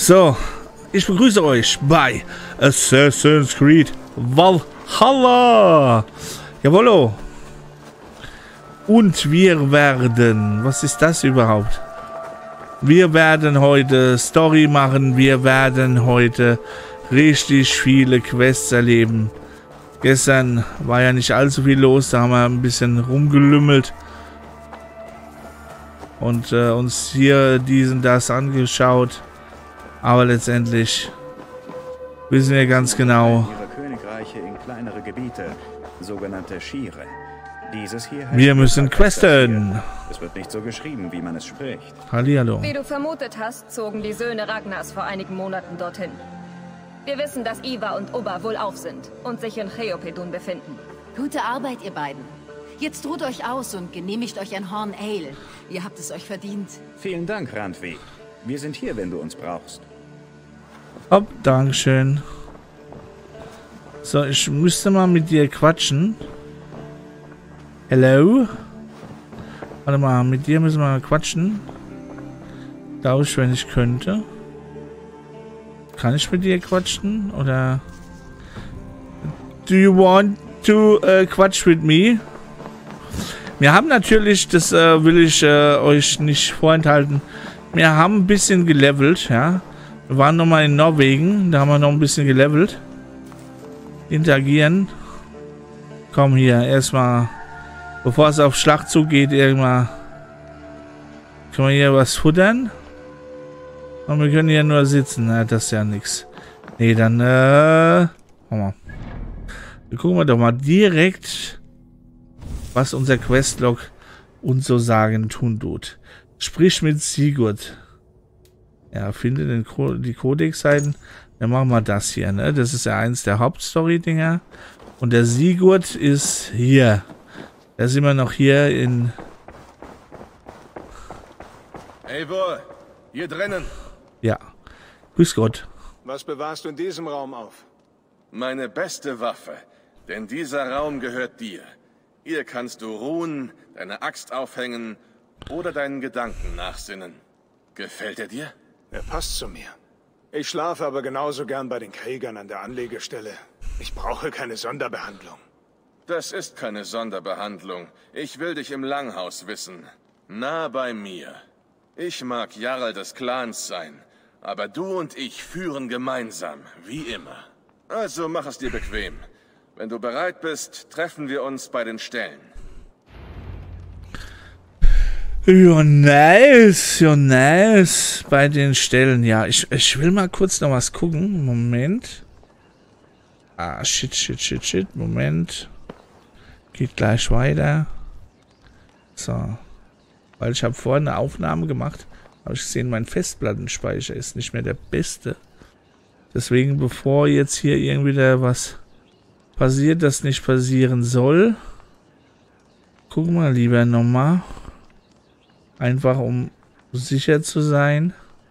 So, ich begrüße euch bei Assassin's Creed Valhalla. Jawollo. Und wir werden... Was ist das überhaupt? Wir werden heute Story machen. Wir werden heute richtig viele Quests erleben. Gestern war ja nicht allzu viel los. Da haben wir ein bisschen rumgelümmelt. Und uns hier diesen, das angeschaut. Aber letztendlich wissen wir ganz genau, ihre Königreiche in kleinere Gebiete, sogenannte Shire. Dieses hier heißt wir müssen questen. Es wird nicht so geschrieben, wie man es spricht. Hallihallo. Wie du vermutet hast, zogen die Söhne Ragnars vor einigen Monaten dorthin. Wir wissen, dass Ivar und Ubba wohlauf sind und sich in Cheopedun befinden. Gute Arbeit, ihr beiden. Jetzt ruht euch aus und genehmigt euch ein Horn Ale. Ihr habt es euch verdient. Vielen Dank, Randvi. Wir sind hier, wenn du uns brauchst. Hopp, Dankeschön. So, ich müsste mal mit dir quatschen. Hello? Warte mal, mit dir müssen wir mal quatschen. Darf ich, wenn ich könnte? Kann ich mit dir quatschen? Oder... Do you want to quatsch with me? Wir haben natürlich, das will ich euch nicht vorenthalten, wir haben ein bisschen gelevelt, ja. Wir waren nochmal in Norwegen, da haben wir noch ein bisschen gelevelt. Interagieren. Komm hier, erstmal, bevor es auf Schlachtzug geht, irgendwann können wir hier was futtern. Und wir können hier nur sitzen, na, das ist ja nichts. Nee, dann, mal. Dann gucken wir doch mal direkt, was unser Questlog uns so sagen tun tut. Sprich mit Sigurd. Ja, finde die Codex-Seiten. Dann machen wir das hier, ne? Das ist ja eins der Hauptstory-Dinger. Und der Sigurd ist hier. Da sind wir noch hier in... Eivor, hier drinnen. Ja. Grüß Gott. Was bewahrst du in diesem Raum auf? Meine beste Waffe. Denn dieser Raum gehört dir. Hier kannst du ruhen, deine Axt aufhängen oder deinen Gedanken nachsinnen. Gefällt er dir? Er passt zu mir. Ich schlafe aber genauso gern bei den Kriegern an der Anlegestelle. Ich brauche keine Sonderbehandlung. Das ist keine Sonderbehandlung. Ich will dich im Langhaus wissen. Nah bei mir. Ich mag Jarl des Clans sein, aber du und ich führen gemeinsam, wie immer. Also mach es dir bequem. Wenn du bereit bist, treffen wir uns bei den Ställen. Ja, nice. Ja, nice. Bei den Stellen, ja. Ich will mal kurz noch was gucken. Moment. Ah, shit. Moment. Geht gleich weiter. So. Weil ich habe vorhin eine Aufnahme gemacht. Habe ich gesehen, mein Festplattenspeicher ist nicht mehr der beste. Deswegen, bevor jetzt hier irgendwie da was passiert, das nicht passieren soll. Gucken wir lieber nochmal. Einfach um sicher zu sein.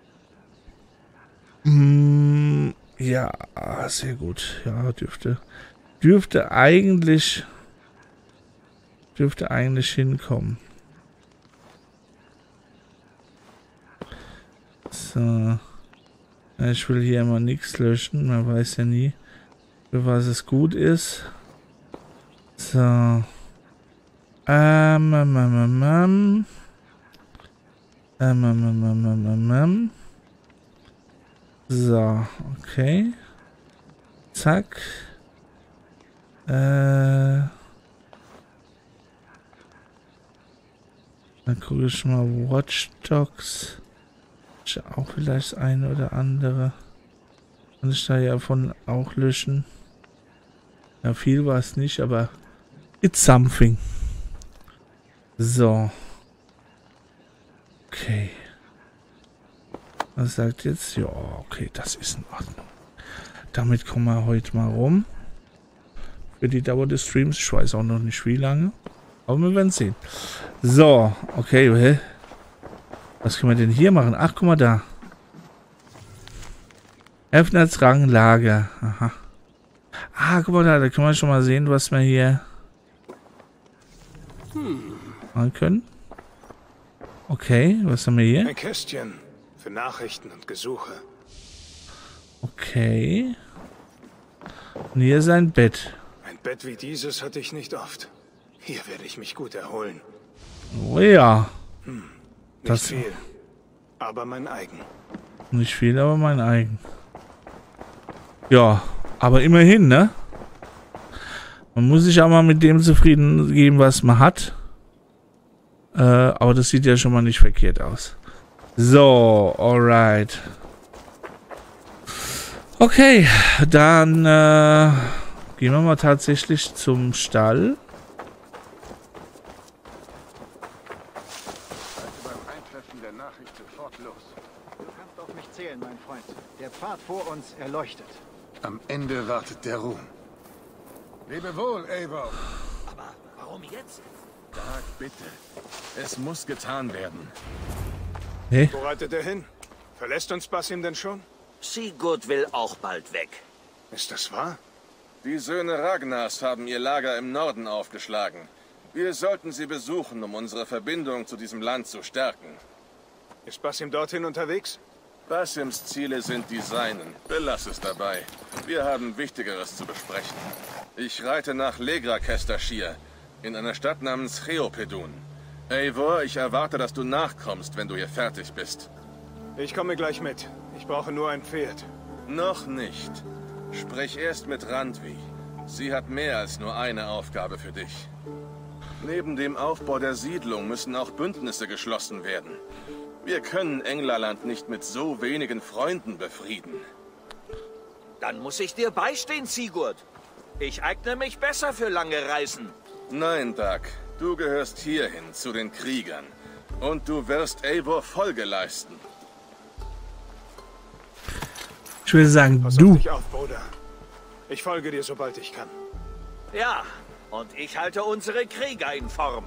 Ja, sehr gut. Ja, dürfte eigentlich hinkommen. So. Ich will hier immer nichts löschen. Man weiß ja nie, für was es gut ist. So. So, okay. Zack. Dann gucke ich mal Watch Dogs. Ich auch vielleicht das eine oder andere. Kann ich da ja von auch löschen. Ja, viel war es nicht, aber it's something. So. Okay. Was sagt jetzt? Ja, okay, das ist in Ordnung. Damit kommen wir heute mal rum. Für die Dauer des Streams. Ich weiß auch noch nicht wie lange. Aber wir werden sehen. So, okay. Was können wir denn hier machen? Ach, guck mal da. Öffnetsrang Lager. Aha. Ah, guck mal da. Da können wir schon mal sehen, was wir hier machen können. Okay, was haben wir hier? Ein Kästchen für Nachrichten und Gesuche. Okay. Und hier ist ein Bett. Ein Bett wie dieses hatte ich nicht oft. Hier werde ich mich gut erholen. Oh ja. Nicht viel, aber mein eigen. Nicht viel, aber mein eigen. Ja, aber immerhin, ne? Man muss sich auch mal mit dem zufrieden geben, was man hat. Aber das sieht ja schon mal nicht verkehrt aus. So, alright. Okay, dann gehen wir mal tatsächlich zum Stall. Beim Eintreffen der Nachricht sofort los. Du kannst auf mich zählen, mein Freund. Der Pfad vor uns erleuchtet. Am Ende wartet der Ruhm. Lebe wohl, Eivor. Aber warum jetzt? Sag bitte. Es muss getan werden. Hey. Wo reitet er hin? Verlässt uns Basim denn schon? Sigurd will auch bald weg. Ist das wahr? Die Söhne Ragnars haben ihr Lager im Norden aufgeschlagen. Wir sollten sie besuchen, um unsere Verbindung zu diesem Land zu stärken. Ist Basim dorthin unterwegs? Basims Ziele sind die seinen. Belass es dabei. Wir haben Wichtigeres zu besprechen. Ich reite nach Legrakestashir, in einer Stadt namens Cheopedun. Eivor, ich erwarte, dass du nachkommst, wenn du hier fertig bist. Ich komme gleich mit. Ich brauche nur ein Pferd. Noch nicht. Sprich erst mit Randvi. Sie hat mehr als nur eine Aufgabe für dich. Neben dem Aufbau der Siedlung müssen auch Bündnisse geschlossen werden. Wir können Englerland nicht mit so wenigen Freunden befrieden. Dann muss ich dir beistehen, Sigurd. Ich eigne mich besser für lange Reisen. Nein, Dag. Du gehörst hierhin, zu den Kriegern. Und du wirst Eivor Folge leisten. Ich würde sagen, Pass auf du. dich auf, Bruder. Ich folge dir, sobald ich kann. Ja, und ich halte unsere Krieger in Form.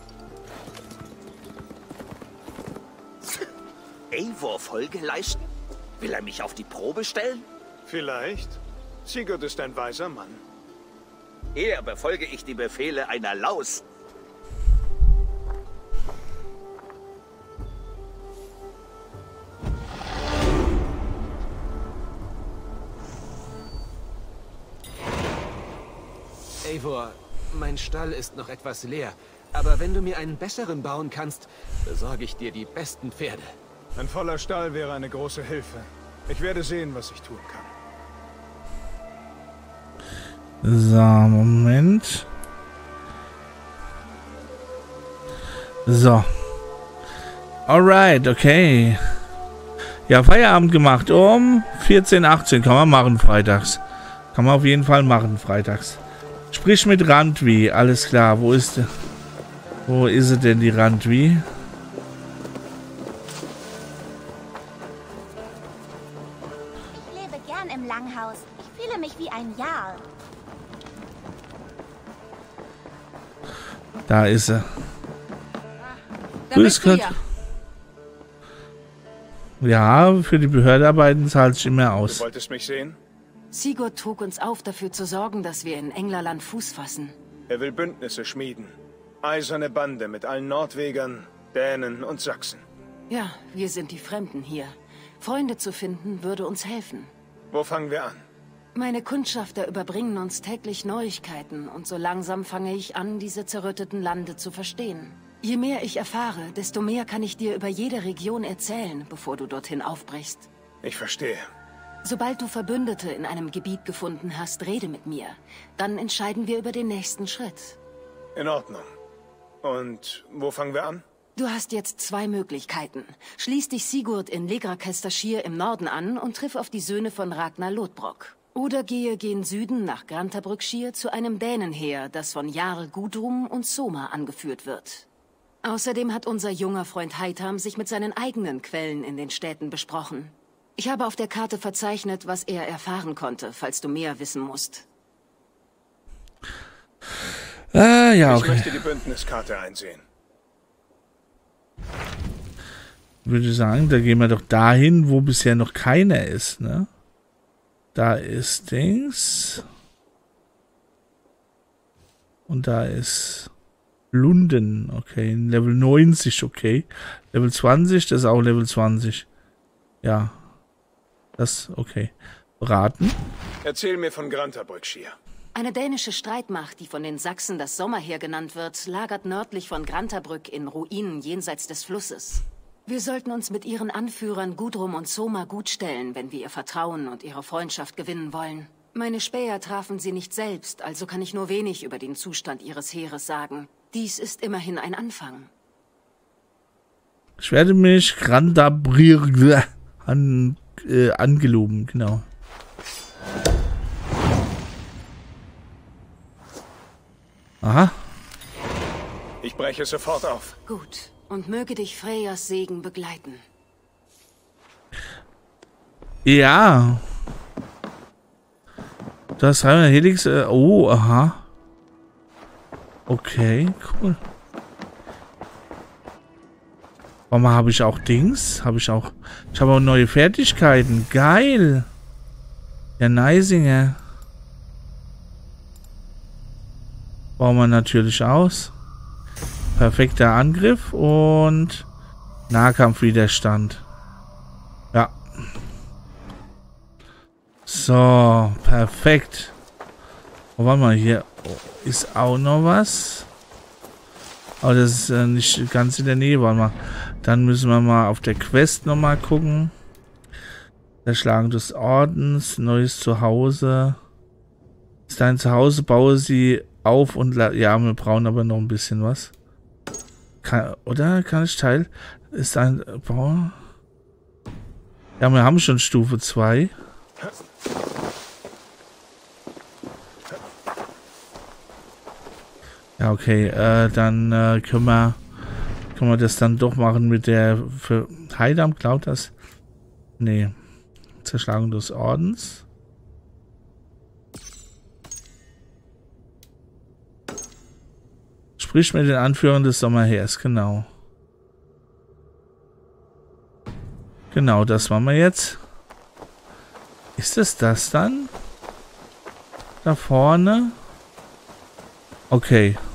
Eivor Folge leisten? Will er mich auf die Probe stellen? Vielleicht. Sigurd ist ein weiser Mann. Eher befolge ich die Befehle einer Laus. Eivor, mein Stall ist noch etwas leer. Aber wenn du mir einen besseren bauen kannst, besorge ich dir die besten Pferde. Ein voller Stall wäre eine große Hilfe. Ich werde sehen, was ich tun kann. So, Moment. So. Alright, okay. Ja, Feierabend gemacht um 14:18. Kann man machen freitags. Kann man auf jeden Fall machen freitags. Sprich mit Randvi. Alles klar. Wo ist sie denn, die Randvi? Ich lebe gern im Langhaus. Ich fühle mich wie ein Jarl. Da ist sie. Da Grüß bist du Gott. Ja, für die Behördearbeiten zahlt sich immer aus. Du wolltest mich sehen? Sigurd trug uns auf, dafür zu sorgen, dass wir in Englerland Fuß fassen. Er will Bündnisse schmieden. Eiserne Bande mit allen Nordwegern, Dänen und Sachsen. Ja, wir sind die Fremden hier. Freunde zu finden, würde uns helfen. Wo fangen wir an? Meine Kundschafter überbringen uns täglich Neuigkeiten und so langsam fange ich an, diese zerrütteten Lande zu verstehen. Je mehr ich erfahre, desto mehr kann ich dir über jede Region erzählen, bevor du dorthin aufbrichst. Ich verstehe. Sobald du Verbündete in einem Gebiet gefunden hast, rede mit mir. Dann entscheiden wir über den nächsten Schritt. In Ordnung. Und wo fangen wir an? Du hast jetzt zwei Möglichkeiten. Schließ dich Sigurd in Legrakestashir im Norden an und triff auf die Söhne von Ragnar Lodbrok. Oder gehe gen Süden nach Grantabrückshire zu einem Dänenheer, das von Jarl Gudrun und Soma angeführt wird. Außerdem hat unser junger Freund Heitam sich mit seinen eigenen Quellen in den Städten besprochen. Ich habe auf der Karte verzeichnet, was er erfahren konnte, falls du mehr wissen musst. Ja, Ich okay. möchte die Bündniskarte einsehen. Würde sagen, da gehen wir doch dahin, wo bisher noch keiner ist, ne? Da ist Dings. Und da ist Lunden, okay. Level 90, okay. Level 20, das ist auch Level 20. Ja. Das, okay. raten? Erzähl mir von Grantabrück-Schier. Eine dänische Streitmacht, die von den Sachsen das Sommerheer genannt wird, lagert nördlich von Grantabrück in Ruinen jenseits des Flusses. Wir sollten uns mit ihren Anführern Gudrum und Soma gutstellen, wenn wir ihr Vertrauen und ihre Freundschaft gewinnen wollen. Meine Späher trafen sie nicht selbst, also kann ich nur wenig über den Zustand ihres Heeres sagen. Dies ist immerhin ein Anfang. Ich werde mich Grantabrück angeloben, genau. Aha. Ich breche sofort auf. Gut. Und möge dich Freyas Segen begleiten. Ja. Das Heimer Helix. Oh, aha. Okay, cool. Warum habe ich auch Dings? Ich habe auch neue Fertigkeiten. Geil. Der Neisinger. Bauen wir natürlich aus. Perfekter Angriff und Nahkampfwiderstand. Ja. So, perfekt. Oh, warte mal, hier ist auch noch was. Aber das ist nicht ganz in der Nähe. Warte mal. Dann müssen wir mal auf der Quest nochmal gucken. Erschlagen des Ordens, neues Zuhause. Ist dein Zuhause, baue sie auf und ja, wir brauchen aber noch ein bisschen was. Oder kann ich teilen? Ist ein Bauer. Ja, wir haben schon Stufe 2. Ja, okay. Dann können wir das dann doch machen mit der für Heidam, glaubt das? Nee. Zerschlagung des Ordens. Sprich mit den Anführern des Sommerheers, genau. Genau, das machen wir jetzt. Ist es das dann? Da vorne? Okay.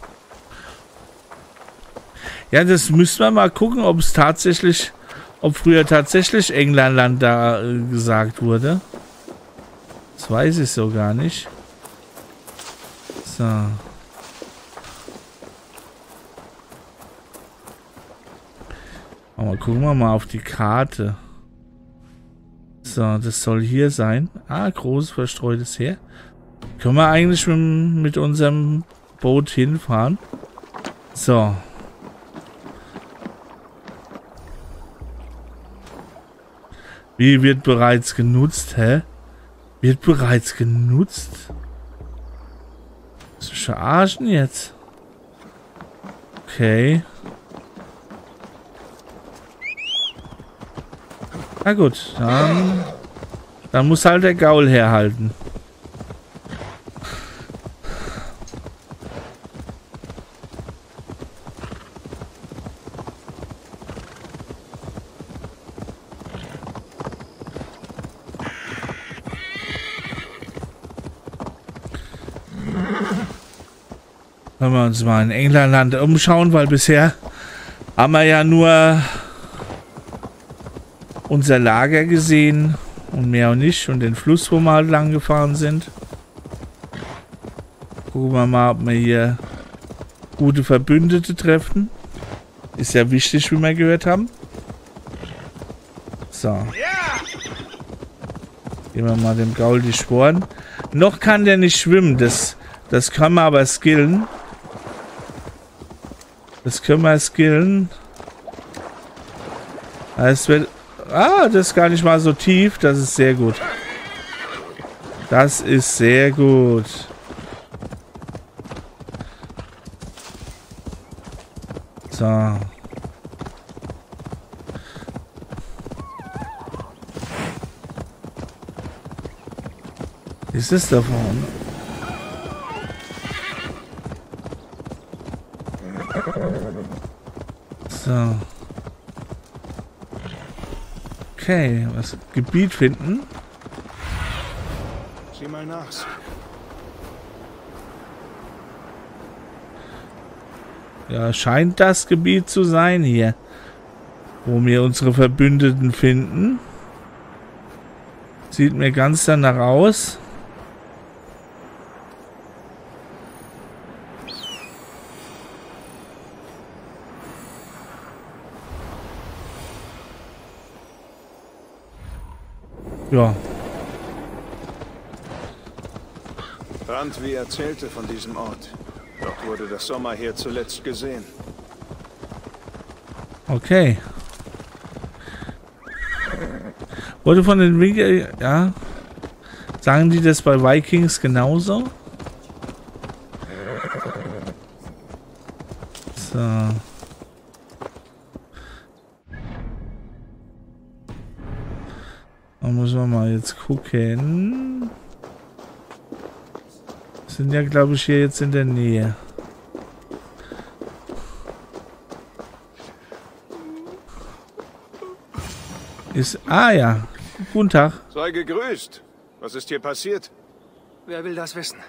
Ja, das müssen wir mal gucken, ob früher tatsächlich England da gesagt wurde. Das weiß ich so gar nicht. So. Aber gucken wir mal auf die Karte. So, das soll hier sein. Ah, großes verstreutes Heer. Können wir eigentlich mit unserem Boot hinfahren? So. Wie wird bereits genutzt? Hä? Wird bereits genutzt? Das ist verarschen jetzt. Okay. Na gut, dann muss halt der Gaul herhalten. Wenn wir uns mal in England umschauen, weil bisher haben wir ja nur unser Lager gesehen und mehr und nicht und den Fluss, wo wir halt lang gefahren sind. Gucken wir mal, ob wir hier gute Verbündete treffen. Ist ja wichtig, wie wir gehört haben. So. Geben wir mal dem Gaul die Sporen. Noch kann der nicht schwimmen, das können wir aber skillen. Das können wir skillen. Es wird... Ah, das ist gar nicht mal so tief. Das ist sehr gut. Das ist sehr gut. So. Ist es da vorne? So. Okay, was Gebiet finden. Sieh mal nach. Ja, scheint das Gebiet zu sein hier, wo wir unsere Verbündeten finden. Sieht mir ganz danach aus. Ja. Randvi erzählte von diesem Ort. Dort wurde das Sommerheer zuletzt gesehen. Okay. Wurde von den ja. Sagen die das bei Vikings genauso? So. Da müssen wir mal jetzt gucken. Sind ja, glaube ich, hier jetzt in der Nähe. Ah ja, guten Tag. Sei gegrüßt. Was ist hier passiert? Wer will das wissen?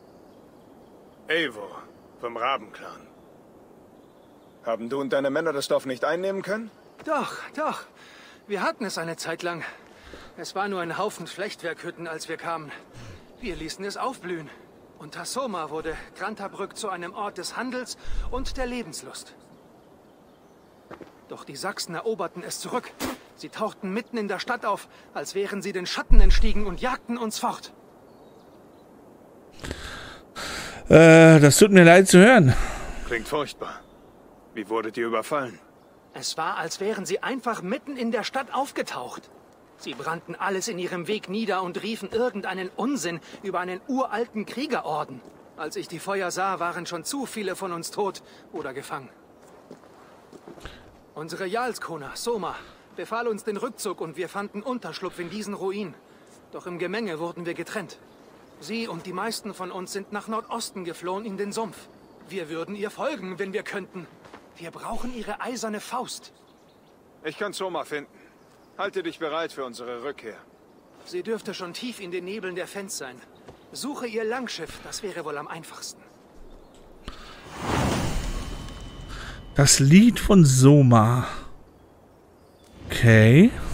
Eivor, vom Rabenclan. Haben du und deine Männer das Dorf nicht einnehmen können? Doch, doch. Wir hatten es eine Zeit lang. Es war nur ein Haufen Flechtwerkhütten, als wir kamen. Wir ließen es aufblühen. Und Tassoma wurde Grantabrück zu einem Ort des Handels und der Lebenslust. Doch die Sachsen eroberten es zurück. Sie tauchten mitten in der Stadt auf, als wären sie den Schatten entstiegen und jagten uns fort. Das tut mir leid zu hören. Klingt furchtbar. Wie wurdet ihr überfallen? Es war, als wären sie einfach mitten in der Stadt aufgetaucht. Sie brannten alles in ihrem Weg nieder und riefen irgendeinen Unsinn über einen uralten Kriegerorden. Als ich die Feuer sah, waren schon zu viele von uns tot oder gefangen. Unsere Jarlskona, Soma, befahl uns den Rückzug und wir fanden Unterschlupf in diesen Ruinen. Doch im Gemenge wurden wir getrennt. Sie und die meisten von uns sind nach Nordosten geflohen in den Sumpf. Wir würden ihr folgen, wenn wir könnten. Wir brauchen ihre eiserne Faust. Ich kann Soma finden. Halte dich bereit für unsere Rückkehr. Sie dürfte schon tief in den Nebeln der Fens sein. Suche ihr Langschiff, das wäre wohl am einfachsten. Das Lied von Soma. Okay.